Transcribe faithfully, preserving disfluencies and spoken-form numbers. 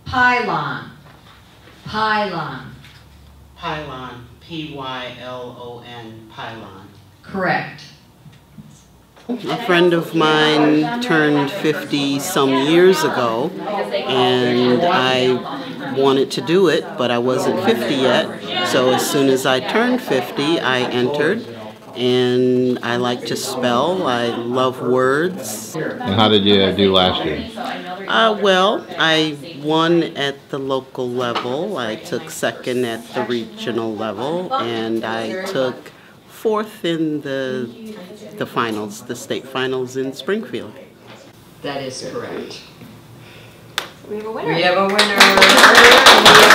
Pylon. Pylon. Pylon. P Y L O N. Pylon. Correct. A friend of mine turned fifty some years ago, and I wanted to do it, but I wasn't fifty yet. So as soon as I turned fifty, I entered, and I like to spell. I love words. And how did you do last year? Uh, well, I won at the local level. I took second at the regional level, and I took fourth in the the finals, the state finals in Springfield. That is correct. We have a winner. We have a winner.